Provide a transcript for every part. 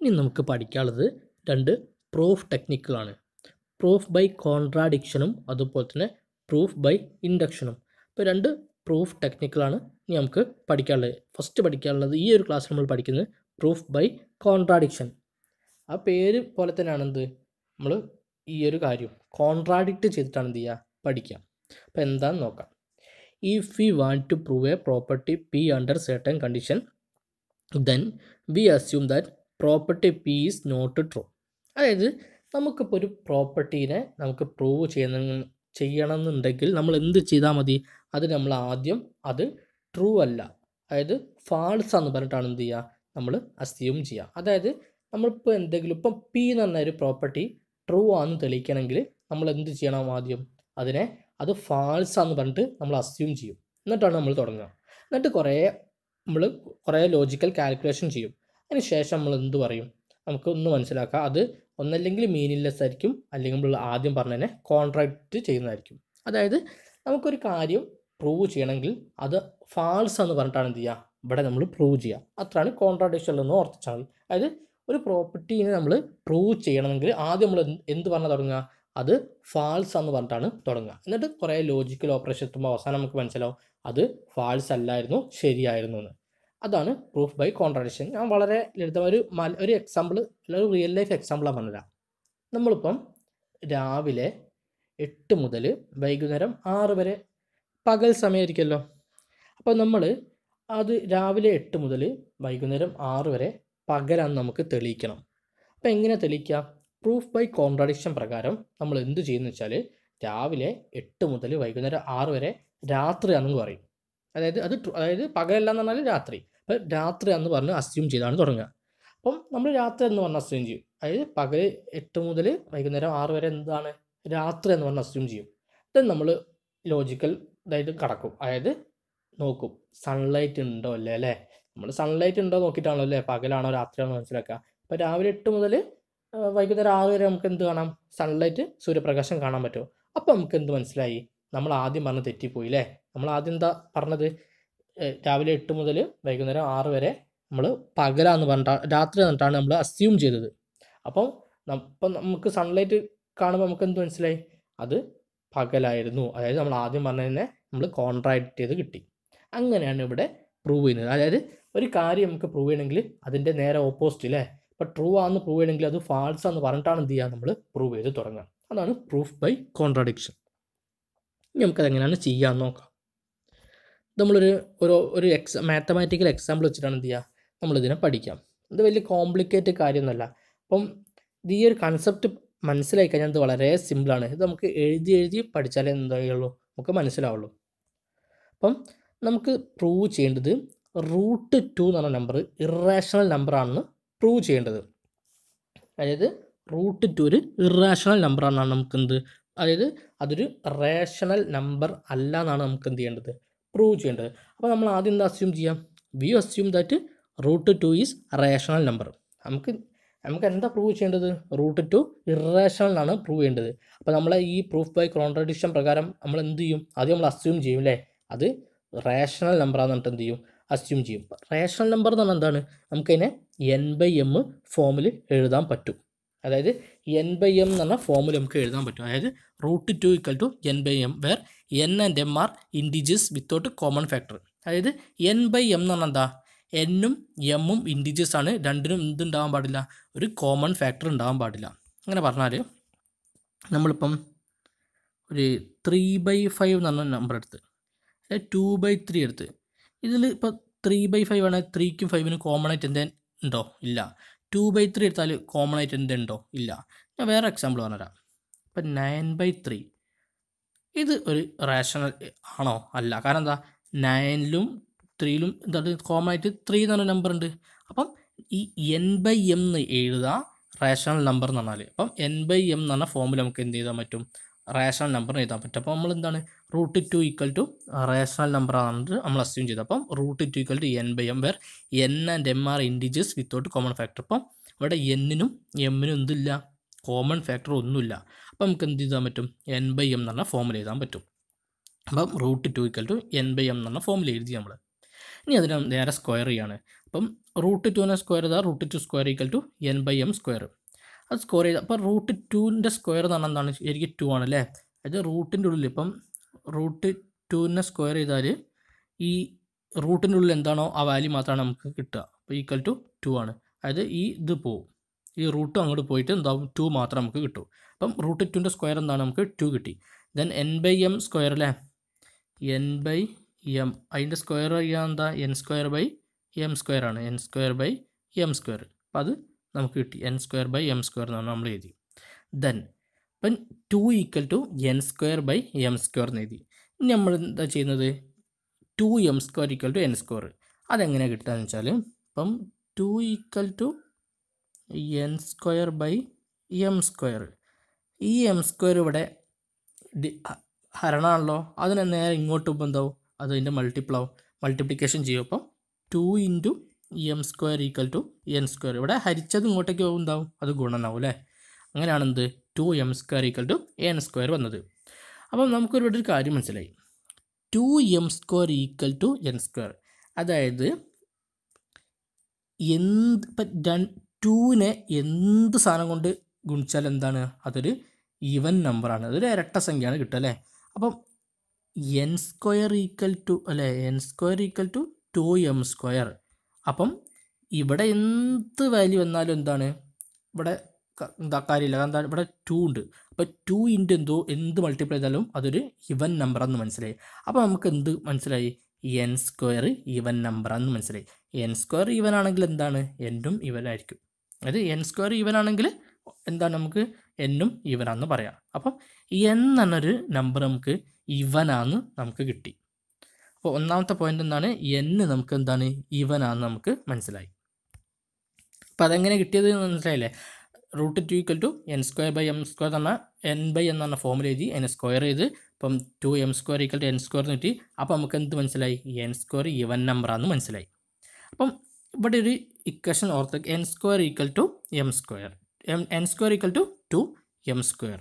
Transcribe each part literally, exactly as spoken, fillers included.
ഇനി നമുക്ക് പഠിക്കാനുള്ളത് രണ്ട് പ്രൂഫ് ടെക്നിക്കുകളാണ്. പ്രൂഫ് ബൈ കോൺട്രാഡിക്ഷനും അതുപോലെ തന്നെ പ്രൂഫ് ബൈ ഇൻഡക്ഷനും. ഇപ്പോൾ രണ്ട് പ്രൂഫ് ടെക്നിക്കുകളാണ് ഇനി നമുക്ക് പഠിക്കാനുള്ളത്. ഫസ്റ്റ് പഠിക്കാനുള്ളത് ഈ ഒരു ക്ലാസ്സിൽ നമ്മൾ പഠിക്കുന്നത് പ്രൂഫ് ബൈ കോൺട്രാഡിക്ഷൻ. ആ പേര് പോലെ തന്നെയാണ് എന്ത്, നമ്മൾ ഈ ഒരു കാര്യം കോൺട്രാഡിക്റ്റ് ചെയ്തിട്ടാണ് എന്ത് ചെയ്യുക, പഠിക്കുക. അപ്പോൾ എന്താണെന്ന് നോക്കാം. If we want to prove a property P under certain condition then we assume that property P is not true. അതായത് നമുക്കിപ്പോൾ ഒരു പ്രോപ്പർട്ടീനെ നമുക്ക് പ്രൂവ് ചെയ്യുന്ന ചെയ്യണമെന്നുണ്ടെങ്കിൽ നമ്മൾ എന്ത് ചെയ്താൽ മതി, അത് നമ്മൾ ആദ്യം അത് ട്രൂ അല്ല, അതായത് ഫാൾസ് എന്ന് പറഞ്ഞിട്ടാണ് എന്ത് ചെയ്യുക, നമ്മൾ അസ്യൂം ചെയ്യുക. അതായത് നമ്മളിപ്പോൾ എന്തെങ്കിലും ഇപ്പം പി എന്ന് പറഞ്ഞ ഒരു പ്രോപ്പർട്ടി ട്രൂ ആണെന്ന് തെളിയിക്കണമെങ്കിൽ നമ്മൾ എന്ത് ചെയ്യണം, ആദ്യം അതിനെ അത് ഫാൾസ് ആണെന്ന് പറഞ്ഞിട്ട് നമ്മൾ അസ്യൂം ചെയ്യും. എന്നിട്ടാണ് നമ്മൾ തുടങ്ങുക. എന്നിട്ട് കുറേ നമ്മൾ കുറേ ലോജിക്കൽ കാൽക്കുലേഷൻ ചെയ്യും. അതിന് ശേഷം നമ്മൾ എന്ത് പറയും, നമുക്ക് ഒന്ന് മനസ്സിലാക്കുക, അത് ഒന്നല്ലെങ്കിൽ മീനിങ്ലെസ് ആയിരിക്കും, അല്ലെങ്കിൽ നമ്മൾ ആദ്യം പറഞ്ഞതിനെ കോൺട്രാഡിക്റ്റ് ചെയ്യുന്നതായിരിക്കും. അതായത് നമുക്കൊരു കാര്യം പ്രൂവ് ചെയ്യണമെങ്കിൽ അത് ഫാൾസ് എന്ന് പറഞ്ഞിട്ടാണ് എന്ത് ചെയ്യുക, ഇവിടെ നമ്മൾ പ്രൂവ് ചെയ്യുക. അത്രയാണ് കോൺട്രാഡിക്ഷൻ എന്ന് ഓർത്തിച്ചാൽ മതി. അതായത് ഒരു പ്രോപ്പർട്ടീനെ നമ്മൾ പ്രൂവ് ചെയ്യണമെങ്കിൽ ആദ്യം നമ്മൾ എന്ത് പറഞ്ഞാൽ തുടങ്ങുക, അത് ഫാൾസ് എന്ന് പറഞ്ഞിട്ടാണ് തുടങ്ങുക. എന്നിട്ട് കുറേ ലോജിക്കൽ ഓപ്പറേഷൻ എത്തുമ്പോൾ അവസാനം നമുക്ക് മനസ്സിലാവും അത് ഫാൾസ് അല്ലായിരുന്നു, ശരിയായിരുന്നു എന്ന്. അതാണ് പ്രൂഫ് ബൈ കോൺട്രാഡിക്ഷൻ. ഞാൻ വളരെ ലളിതമായ ഒരു ഒരു എക്സാമ്പിൾ, ഒരു റിയൽ ലൈഫ് എക്സാമ്പിളാണ് പറഞ്ഞുതരാം. നമ്മളിപ്പം രാവിലെ എട്ട് മുതൽ വൈകുന്നേരം ആറ് വരെ പകൽ സമയമായിരിക്കുമല്ലോ. അപ്പോൾ നമ്മൾ അത് രാവിലെ എട്ട് മുതൽ വൈകുന്നേരം ആറ് വരെ പകലാന്ന് നമുക്ക് തെളിയിക്കണം. അപ്പോൾ എങ്ങനെ തെളിയിക്കുക? പ്രൂഫ് ബൈ കോൺട്രാഡിക്ഷൻ പ്രകാരം നമ്മൾ എന്ത് ചെയ്യുന്നു വെച്ചാൽ, രാവിലെ എട്ട് മുതൽ വൈകുന്നേരം ആറ് വരെ രാത്രിയാണെന്ന് പറയും. അതായത് അത് അതായത് പകലല്ല എന്ന് പറഞ്ഞാൽ രാത്രി. അപ്പോൾ രാത്രി എന്ന് പറഞ്ഞ് അസ്യൂം ചെയ്താണ് തുടങ്ങുക. അപ്പം നമ്മൾ രാത്രി എന്ന് പറഞ്ഞ് അസ്യൂം ചെയ്യും. അതായത് പകൽ എട്ട് മുതൽ വൈകുന്നേരം ആറ് വരെ എന്താണ്, രാത്രി എന്ന് പറഞ്ഞ് അസ്യൂം ചെയ്യും. ദെൻ നമ്മൾ ലോജിക്കൽ ഇതായിട്ട് കടക്കും. അതായത് നോക്കും സൺലൈറ്റ് ഉണ്ടോ അല്ലേ അല്ലേ നമ്മൾ സൺലൈറ്റ് ഉണ്ടോ നോക്കിയിട്ടാണല്ലോ അല്ലേ പകലാണോ രാത്രിയാണോ മനസ്സിലാക്കുക. അപ്പോൾ രാവിലെ എട്ട് മുതൽ വൈകുന്നേരം ആറ് വരെ നമുക്ക് എന്ത് കാണാം, സൺലൈറ്റ് സൂര്യപ്രകാശം കാണാൻ പറ്റുമോ. അപ്പോൾ നമുക്ക് എന്ത് മനസ്സിലായി, നമ്മൾ ആദ്യം പറഞ്ഞ് തെറ്റിപ്പോയി അല്ലേ. നമ്മൾ ആദ്യം എന്താ പറഞ്ഞത്, രാവിലെ എട്ട് മുതൽ വൈകുന്നേരം ആറ് വരെ നമ്മൾ പകലാന്ന് പറഞ്ഞിട്ടാണ്, രാത്രി എന്നിട്ടാണ് നമ്മൾ അസ്യൂം ചെയ്തത്. അപ്പം ഇപ്പം നമുക്ക് സൺലൈറ്റ് കാണുമ്പോൾ നമുക്ക് എന്ത് മനസ്സിലായി, അത് പകലായിരുന്നു. അതായത് നമ്മൾ ആദ്യം പറഞ്ഞതിനെ നമ്മൾ കോൺട്രാഡിക്റ്റ് ചെയ്ത് കിട്ടി. അങ്ങനെയാണ് ഇവിടെ പ്രൂവ് ചെയ്യുന്നത്. അതായത് ഒരു കാര്യം നമുക്ക് പ്രൂവ് ചെയ്യണമെങ്കിൽ അതിൻ്റെ നേരെ ഓപ്പോസിറ്റ് അല്ലേ. ഇപ്പോൾ ട്രൂ ആണെന്ന് പ്രൂവ് ചെയ്യണമെങ്കിൽ അത് ഫാൾസ് എന്ന് പറഞ്ഞിട്ടാണ് എന്ത് ചെയ്യുക, നമ്മൾ പ്രൂവ് ചെയ്ത് തുടങ്ങുക. അതാണ് പ്രൂഫ് ബൈ കോൺട്രാഡിക്ഷൻ. ഇനി നമുക്കത് എങ്ങനെയാണ് ചെയ്യാമെന്ന് നോക്കാം. നമ്മളൊരു ഒരു ഒരു എക്സാ മാത്തമാറ്റിക്കൽ എക്സാമ്പിൾ വെച്ചിട്ടാണ് എന്ത് ചെയ്യുക, നമ്മളിതിനെ പഠിക്കാം. ഇത് വലിയ കോംപ്ലിക്കേറ്റഡ് കാര്യമൊന്നുമല്ല. അപ്പം ഈ ഒരു കൺസെപ്റ്റ് മനസ്സിലാക്കി കഴിഞ്ഞാൽ ഇത് വളരെ സിമ്പിളാണ്. ഇത് നമുക്ക് എഴുതി എഴുതി പഠിച്ചാലേ എന്തായുള്ളൂ നമുക്ക് മനസ്സിലാവുള്ളൂ. അപ്പം നമുക്ക് പ്രൂവ് ചെയ്യേണ്ടത് റൂട്ട് ടു എന്ന് പറഞ്ഞ നമ്പർ ഇറാഷണൽ നമ്പറാണെന്ന് പ്രൂവ് ചെയ്യേണ്ടത്. അതായത് റൂട്ട് ടു ഒരു ഇറാഷണൽ നമ്പറാണെന്നാണ് നമുക്ക് എന്ത്, അതായത് അതൊരു റേഷണൽ നമ്പർ അല്ല എന്നാണ് നമുക്ക് എന്ത് ചെയ്യേണ്ടത്, പ്രൂവ് ചെയ്യേണ്ടത്. അപ്പോൾ നമ്മൾ ആദ്യം എന്താ അസ്യൂം ചെയ്യാം, we assume that root two is rational number. നമുക്ക് നമുക്ക് എന്താ പ്രൂവ് ചെയ്യേണ്ടത്, റൂട്ട് ടു ഇറേഷണൽ എന്നാണ് പ്രൂവ് ചെയ്യേണ്ടത്. അപ്പോൾ നമ്മൾ ഈ പ്രൂഫ് ബൈ കോൺട്രാഡിക്ഷൻ പ്രകാരം നമ്മൾ എന്ത് ചെയ്യും, ആദ്യം നമ്മൾ അസ്യൂം ചെയ്യും അല്ലേ, അത് റേഷണൽ നമ്പറാന്ന് പറഞ്ഞിട്ട് എന്ത് ചെയ്യും, അസ്യൂം ചെയ്യും. റേഷണൽ നമ്പർ എന്ന് പറഞ്ഞാൽ എന്താണ്, നമുക്കതിനെ എൻ ബൈ എം ഫോമിൽ എഴുതാൻ പറ്റും. അതായത് എൻ ബൈ എം എന്ന് പറഞ്ഞ ഫോമിൽ നമുക്ക് എഴുതാൻ പറ്റും. അതായത് root two equal to N by M where N and M are integers without common factor. അതായത് എൻ ബൈ എം എന്ന് പറഞ്ഞാൽ എന്താ, എന്നും എമ്മും ഇൻഡിജേഴ്സ് ആണ്, രണ്ടിനും എന്തുണ്ടാവാൻ പാടില്ല, ഒരു കോമൺ ഫാക്ടർ ഉണ്ടാവാൻ പാടില്ല. അങ്ങനെ പറഞ്ഞാൽ നമ്മളിപ്പം ഒരു ത്രീ ബൈ ഫൈവ് എന്ന് പറഞ്ഞ നമ്പർ എടുത്ത് അതായത് ടു ബൈ ത്രീ എടുത്ത്, ഇതിൽ ഇപ്പോൾ ത്രീ ബൈ ഫൈവ് ആണെങ്കിൽ ത്രീക്കും ഫൈവിനും കോമൺ ആയിട്ട് എന്തേ ഉണ്ടോ, ഇല്ല. ടു ബൈ ത്രീ എടുത്താൽ കോമൺ ആയിട്ട് എന്തുണ്ടോ, ഇല്ല. ഞാൻ വേറെ എക്സാമ്പിൾ പറഞ്ഞുതരാം. ഇപ്പം നയൻ ബൈ ത്രീ ഇത് ഒരു റേഷണൽ ആണോ, അല്ല. കാരണം എന്താ, നയനിലും ത്രീയിലും എന്താ കോമൺ ആയിട്ട് ത്രീ എന്ന് പറഞ്ഞ നമ്പർ ഉണ്ട്. അപ്പം ഈ എൻ ബൈ എം എന്ന് എഴുതാം റേഷണൽ നമ്പർ എന്ന് പറഞ്ഞാൽ. അപ്പം എൻ ബൈ എം എന്ന് പറഞ്ഞ ഫോമിൽ നമുക്ക് എന്ത് ചെയ്താൻ പറ്റും, റേഷണൽ നമ്പർ എഴുതാൻ പറ്റും. അപ്പോൾ നമ്മൾ എന്താണ്, root two equal to rational number ആണെന്ന് നമ്മൾ അസ്യൂം ചെയ്തു. അപ്പം root two equal to N by M where N and M are integers without common factor. അപ്പം ഇവിടെ എന്നിനും എമ്മിനും എന്തില്ല, കോമൺ ഫാക്ടർ ഒന്നുമില്ല. അപ്പം നമുക്ക് എന്ത് ചെയ്താൻ പറ്റും, എൻ ബൈ എം എന്ന് പറഞ്ഞ ഫോമിൽ എഴുതാൻ പറ്റും. അപ്പം root two equal to N by M എന്ന് പറഞ്ഞ ഫോമിൽ എഴുതി നമ്മൾ. ഇനി അതിനെ നേരെ സ്ക്വയർ ചെയ്യാണ്. അപ്പം റൂട്ട് ടുവിനെ സ്ക്വയർ ചെയ്താൽ root two square equal to N by M square. അത് സ്ക്വയർ ചെയ്താൽ അപ്പോൾ റൂട്ട് ടുവിൻ്റെ സ്ക്വയർ എന്ന് പറഞ്ഞാൽ എന്താണ്? ശരിക്കും ടു ആണല്ലേ. അത് റൂട്ടിൻ്റെ ഉള്ളിൽ ഇപ്പം റൂട്ട് ടുവിനെ സ്ക്വയർ ചെയ്താൽ ഈ റൂട്ടിൻ്റെ ഉള്ളിൽ എന്താണോ ആ വാല്യൂ മാത്രമാണ് നമുക്ക് കിട്ടുക. അപ്പോൾ ഈക്വൽ ടു ടു ആണ്. അതായത് ഈ ഇത് പോവും, ഈ റൂട്ടും അങ്ങോട്ട് പോയിട്ട് എന്താവും? ടു മാത്രം നമുക്ക് കിട്ടും. അപ്പം റൂട്ട് ടുവിൻ്റെ സ്ക്വയർ എന്താണ്? നമുക്ക് ടു കിട്ടി. Then N by M square അല്ലേ, എൻ ബൈ എം, അതിൻ്റെ സ്ക്വയർ ചെയ്യാൻ എന്താ? N square by M square ആണ്, N square by M square. അപ്പോൾ അത് നമുക്ക് കിട്ടി, N square by M square എന്നാണ് നമ്മൾ എഴുതി. ദെൻ ഇപ്പം two equal to N square by M square എന്ന് എഴുതി. ഇനി നമ്മൾ എന്താ ചെയ്യുന്നത്? Two M square equal to N square. അതെങ്ങനെ കിട്ടുകയെന്ന് വെച്ചാൽ ഇപ്പം two equal to N square by M square, ഈ എം സ്ക്വയർ ഇവിടെ ഡി ഹരണമാണല്ലോ, അതിനെ നേരെ ഇങ്ങോട്ട് പോകുമ്പോൾ എന്താവും? അത് അതിൻ്റെ മൾട്ടിപ്പിൾ ആവും, മൾട്ടിപ്ലിക്കേഷൻ ചെയ്യും. അപ്പം two into M square equal to N square. ഇവിടെ ഹരിച്ചത് ഇങ്ങോട്ടേക്ക് പോകും, എന്താവും? അത് ഗുണനാവും അല്ലേ. അങ്ങനെയാണ് എന്ത്? Two M square equal to N square വന്നത്. അപ്പം നമുക്കൊരു ഒരു കാര്യം മനസ്സിലായി, two M square equal to N square. അതായത് എന്ത് ഇപ്പം ടൂവിനെ എന്ത് സാധനം കൊണ്ട് ഗുണിച്ചാൽ എന്താണ്? അതൊരു ഈവൻ നമ്പറാണ്, അതൊരു ഇരട്ട സംഖ്യയാണ് കിട്ടുക അല്ലേ. അപ്പം എൻ സ്ക്വയർ ഈക്വൽ ടു അല്ലേ, N square equal to two M square. അപ്പം ഇവിടെ എന്ത് വാല്യൂ വന്നാലും എന്താണ്? ഇവിടെ എന്താ കാര്യമില്ല, കാരണം ഇവിടെ ടു ഉണ്ട്. അപ്പോൾ ടു ഇൻറ്റു എന്തോ എന്ത് മൾട്ടിപ്ലൈ ചെയ്താലും അതൊരു ഇവൻ നമ്പറാണെന്ന് മനസ്സിലായി. അപ്പോൾ നമുക്ക് എന്ത് മനസ്സിലായി? എൻ സ്ക്വയർ ഈവൻ നമ്പറാണെന്ന് മനസ്സിലായി. എൻ സ്ക്വയർ ഈവൻ ആണെങ്കിൽ എന്താണ്? എന്നും ഈവൻ ആയിരിക്കും. അതായത് എൻ സ്ക്വയർ ഈവൻ ആണെങ്കിൽ എന്താണ്? നമുക്ക് എന്നും ഈവനാണെന്ന് പറയാം. അപ്പം എൻ എന്നൊരു നമ്പർ നമുക്ക് ഈവനാന്ന് നമുക്ക് കിട്ടി. അപ്പോൾ ഒന്നാമത്തെ പോയിന്റ് എന്താണ്? എന്ന് നമുക്ക് എന്താണ്? ഈവനാന്ന് നമുക്ക് മനസ്സിലായി. അപ്പോൾ അതെങ്ങനെ കിട്ടിയത് മനസ്സിലായില്ലേ? Root two equal to N square by M square എന്ന് പറഞ്ഞാൽ എൻ ബൈ എന്ന പറഞ്ഞ ഫോമിൽ എഴുതി, എൻ സ്ക്വയർ ചെയ്ത് ഇപ്പം two M square equal to N square എന്ന് കിട്ടി. അപ്പോൾ നമുക്ക് എന്ത് മനസ്സിലായി? എൻ സ്ക്വയർ ഈവൻ നമ്പറാണെന്ന് മനസ്സിലായി. അപ്പം ഇവിടെ ഒരു ഇക്വേഷൻ ഓർത്ത്, N square equal to M square, M N square equal to two M square.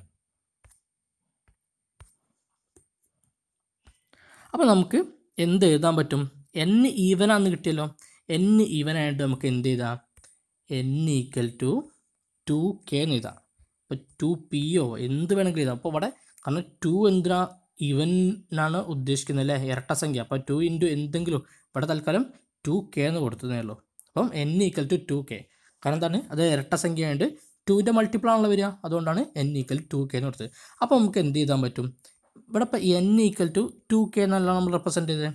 അപ്പോൾ നമുക്ക് എന്ത് എഴുതാൻ പറ്റും? എൻ ഈവനാന്ന് കിട്ടിയല്ലോ. എൻ ഈവനായിട്ട് നമുക്ക് എന്ത് ചെയ്താൽ N equal to two K എന്ന് എഴുതാം. ഇപ്പോൾ ടു പി ഒ എന്ത് വേണമെങ്കിലും എഴുതാം. അപ്പോൾ ഇവിടെ കാരണം ടു എന്തിനാ? ഈവനാണ് ഉദ്ദേശിക്കുന്നത് അല്ലേ, ഇരട്ട സംഖ്യ. അപ്പോൾ ടു ഇൻറ്റു എന്തെങ്കിലും, ഇവിടെ തൽക്കാലം ടു കെ എന്ന് കൊടുത്തതേ ഉള്ളൂ. അപ്പം N equal to two K. കാരണം എന്താണ്? അത് ഇരട്ട സംഖ്യ ആയതുകൊണ്ട് ടുവിൻ്റെ മൾട്ടിപ്പിൾ ആണല്ലോ വരിക, അതുകൊണ്ടാണ് എൻ ഈക്വൽ ടു കെ എന്ന് കൊടുത്തത്. അപ്പോൾ നമുക്ക് എന്ത് ചെയ്താൻ പറ്റും? ഇവിടെ ഇപ്പോൾ N equal to two K എന്നല്ല നമ്മൾ റെപ്രസെൻറ്റ് ചെയ്തത്.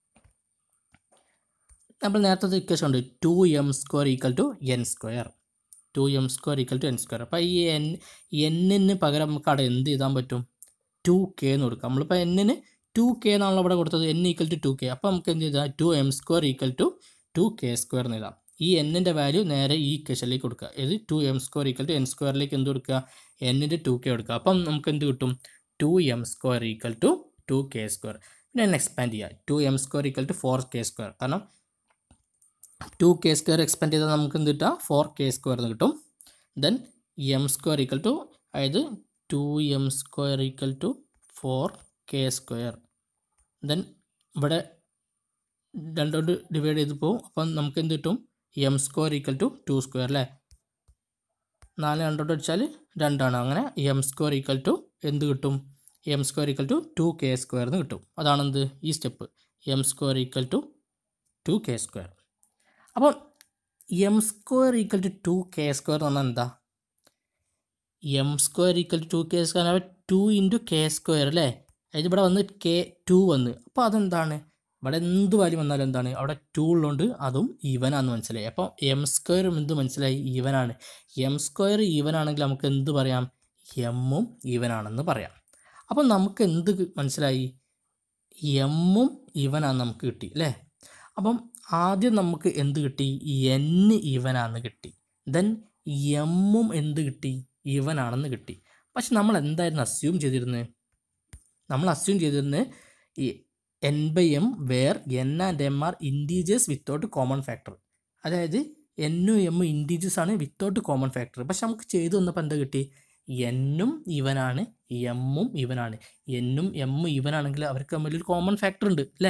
നമ്മൾ നേരത്തെ ഇക്വേഷൻ ഉണ്ട്, two M square equal to N square, two M square equal to N square. അപ്പോൾ ഈ എൻ എന്നിന് പകരം നമുക്ക് അവിടെ എന്ത് ചെയ്താൻ പറ്റും? ടു കെ എന്ന് കൊടുക്കാം. നമ്മളിപ്പോൾ എന്നിന് ടു കെ എന്നാണല്ലോ ഇവിടെ കൊടുത്തത്, N equal to two K. അപ്പോൾ നമുക്ക് എന്ത് ചെയ്താൽ two M square equal to two K square എന്ന് എഴുതാം. ഈ എന്നിൻ്റെ വാല്യൂ നേരെ ഈ ഇക്വേഷനിലേക്ക് കൊടുക്കുക. ഇത് two M square equal to N സ്ക്വയറിലേക്ക് എന്ത് കൊടുക്കുക? എന്നിൻ്റെ ടു കെ കൊടുക്കുക. അപ്പം നമുക്ക് എന്ത് കിട്ടും? Two M square equal to two K square. പിന്നെ എന്നെ എക്സ്പാൻഡ് ചെയ്യുക, two M square equal to four K square. കാരണം ടു കെ സ്ക്വയർ എക്സ്പാൻഡ് ചെയ്താൽ നമുക്ക് എന്ത് കിട്ടുക? ഫോർ കെ സ്ക്വയർ എന്ന് കിട്ടും. Then M square equal to, അതായത് two M square equal to four K square. Then ഇവിടെ രണ്ടോട് ഡിവൈഡ് ചെയ്ത് പോകും. അപ്പം നമുക്ക് എന്ത് കിട്ടും? M square equal to two square അല്ലേ, നാല് രണ്ടോട്ട് അടിച്ചാൽ രണ്ടാണ്. അങ്ങനെ എം സ്ക്വയർ ഈക്വൽ ടു എന്ത് കിട്ടും? M square equal to two K square എന്ന് കിട്ടും. അതാണെന്ത്? ഈ step, M square equal to two K square. അപ്പം M square equal to two K square എന്ന് പറഞ്ഞാൽ എന്താ? M square equal to two K square, two into K square അല്ലേ. അതായത് ഇവിടെ വന്ന് കെ ടു വന്ന്, അപ്പോൾ അതെന്താണ്? ഇവിടെ എന്ത് വാല്യൂ വന്നാലും എന്താണ്? അവിടെ ടു ഉള്ളതുകൊണ്ട് അതും ഈവനാന്ന് മനസ്സിലായി. അപ്പോൾ എം സ്ക്വയറും എന്ത് മനസ്സിലായി? ഈവനാണ്. എം സ്ക്വയർ ഈവൻ ആണെങ്കിൽ നമുക്ക് എന്ത് പറയാം? എമ്മും ഈവനാണെന്ന് പറയാം. അപ്പം നമുക്ക് എന്ത് മനസ്സിലായി? എമ്മും ഈവനാന്ന് നമുക്ക് കിട്ടി അല്ലേ. അപ്പം ആദ്യം നമുക്ക് എന്ത് കിട്ടി? എൻ ഈവനാന്ന് കിട്ടി. ദെൻ എമ്മും എന്ത് കിട്ടി? ഈവനാണെന്ന് കിട്ടി. പക്ഷെ നമ്മൾ എന്തായിരുന്നു അസ്യൂം ചെയ്തിരുന്നത്? നമ്മൾ അസ്യൂം ചെയ്തിരുന്നത് ഈ N by M where N and M are integers without common factor. അതായത് എന്നും എമ്മും ഇൻറ്റീജേഴ്സ് ആണ് വിത്തൗട്ട് കോമൺ ഫാക്ടർ. പക്ഷെ നമുക്ക് ചെയ്തു വന്നപ്പോൾ എന്താ കിട്ടി? എന്നും ഈവനാണ്, എമ്മും ഈവനാണ്. എന്നും എമ്മും ഈവനാണെങ്കിൽ അവർക്ക് തമ്മിലൊരു കോമൺ ഫാക്ടർ ഉണ്ട് അല്ലേ.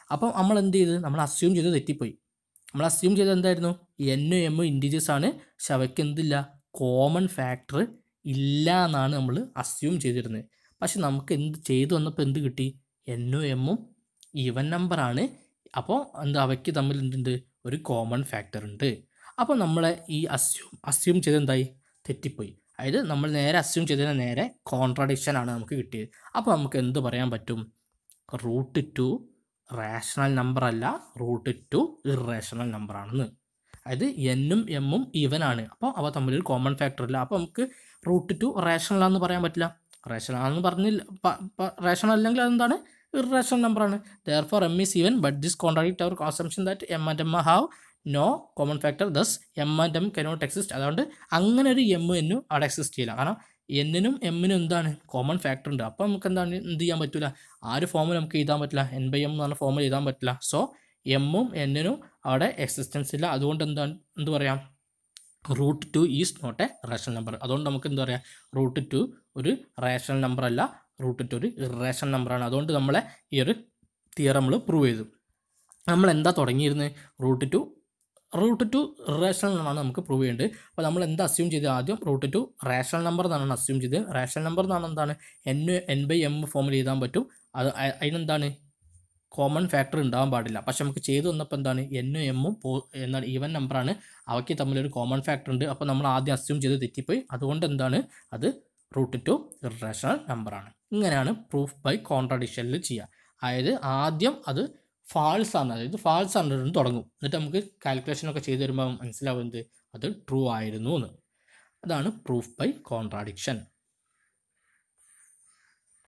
അപ്പം നമ്മൾ എന്ത് ചെയ്ത് നമ്മൾ അസ്യൂം ചെയ്ത് തെറ്റിപ്പോയി. നമ്മൾ അസ്യൂം ചെയ്തത് എന്തായിരുന്നു? എന്നും എമ്മും ഇൻറ്റീജേഴ്സ് ആണ്, പക്ഷെ അവയ്ക്ക് എന്തില്ല, കോമൺ ഫാക്ടർ ഇല്ല എന്നാണ് നമ്മൾ അസ്യൂം ചെയ്തിരുന്നത്. പക്ഷെ നമുക്ക് എന്ത് ചെയ്തു വന്നപ്പോൾ എന്ത് കിട്ടി? എന്നും എമ്മും ഈവൻ നമ്പറാണ്. അപ്പോൾ എന്താ അവയ്ക്ക് തമ്മിൽ എന്തുണ്ട്? ഒരു കോമൺ ഫാക്ടർ ഉണ്ട്. അപ്പോൾ നമ്മളെ ഈ അസ്യൂം അസ്യൂം ചെയ്ത് എന്തായി? തെറ്റിപ്പോയി. അതായത് നമ്മൾ നേരെ അസ്യൂം ചെയ്തതിന് നേരെ കോൺട്രഡിക്ഷൻ ആണ് നമുക്ക് കിട്ടിയത്. അപ്പോൾ നമുക്ക് എന്ത് പറയാൻ പറ്റും? റൂട്ട് ടു റാഷണൽ നമ്പർ അല്ല, റൂട്ട് ടു ഇറേഷണൽ നമ്പർ ആണെന്ന്. അതായത് എന്നും എമ്മും ഈവൻ ആണ്, അപ്പോൾ അവ തമ്മിലൊരു കോമൺ ഫാക്ടർ ഇല്ല. അപ്പോൾ നമുക്ക് റൂട്ട് ടു റേഷണൽ ആണെന്ന് പറയാൻ പറ്റില്ല. റേഷണൽ ആണെന്ന് പറഞ്ഞില്ല, റേഷണൽ അല്ലെങ്കിൽ അതെന്താണ്? ഇറേഷണൽ നമ്പറാണ്. Therefore M is even but this contradict our assumption that M and M have no common factor, thus M and M cannot exist. അതുകൊണ്ട് അങ്ങനെ ഒരു എം എന്നും അവിടെ എക്സിസ്റ്റ് ചെയ്യില്ല. കാരണം എന്നിനും എമ്മിനും എന്താണ്? കോമൺ ഫാക്ടർ ഉണ്ട്. അപ്പോൾ നമുക്ക് എന്താണ് എന്ത് ചെയ്യാൻ പറ്റില്ല? ആ ഒരു ഫോമിൽ നമുക്ക് എഴുതാൻ പറ്റില്ല, എൻ ബൈ എം എന്ന് പറഞ്ഞ ഫോമിൽ എഴുതാൻ പറ്റില്ല. സോ എമ്മും എന്നിനും അവിടെ എക്സിസ്റ്റൻസ് ഇല്ല. അതുകൊണ്ട് എന്താണ് എന്ത് പറയാം? Root two is not a rational number. അതുകൊണ്ട് നമുക്ക് എന്താ പറയുക? റൂട്ട് ടു ഒരു റേഷണൽ നമ്പർ അല്ല, റൂട്ട് ടു ഒരു ഇറേഷണൽ നമ്പറാണ്. അതുകൊണ്ട് നമ്മളെ ഈ ഒരു തിയറം നമ്മൾ പ്രൂവ് ചെയ്തു. നമ്മൾ എന്താ തുടങ്ങിയിരുന്നത്? Root two root two rational എന്നാണ് നമുക്ക് പ്രൂവ് ചെയ്യേണ്ടത്. അപ്പോൾ നമ്മൾ എന്താ അസ്യൂം ചെയ്തത്? ആദ്യം റൂട്ട് ടു റേഷണൽ നമ്പർ എന്നാണ് അസ്യൂം ചെയ്തത്. റേഷണൽ നമ്പർ എന്നാണ് എന്താണ്? എൻ എൻ ബൈ എം ഫോമിൽ എഴുതാൻ പറ്റും. അത് അതിനെന്താണ്? കോമൺ ഫാക്ടർ ഉണ്ടാകാൻ പാടില്ല. പക്ഷെ നമുക്ക് ചെയ്തു വന്നപ്പോൾ എന്താണ്? എന്നും എമ്മും പോ എന്താണ് ഈവൻ നമ്പറാണ്, അവയ്ക്ക് തമ്മിലൊരു കോമൺ ഫാക്ടർ ഉണ്ട്. അപ്പോൾ നമ്മൾ ആദ്യം അസ്യൂം ചെയ്ത് തെറ്റിപ്പോയി. അതുകൊണ്ട് എന്താണ്? അത് റൂട്ട് ടു ഇറേഷണൽ നമ്പറാണ്. ഇങ്ങനെയാണ് പ്രൂഫ് ബൈ കോൺട്രഡിക്ഷനിൽ ചെയ്യുക. അതായത് ആദ്യം അത് ഫാൾസ് ആണ്, അതായത് ഫാൾസ് ആണ് തുടങ്ങും. എന്നിട്ട് നമുക്ക് കാൽക്കുലേഷനൊക്കെ ചെയ്ത് വരുമ്പോൾ മനസ്സിലാവുന്നത് അത് ട്രൂ ആയിരുന്നു എന്ന്. അതാണ് പ്രൂഫ് ബൈ കോൺട്രാഡിക്ഷൻ.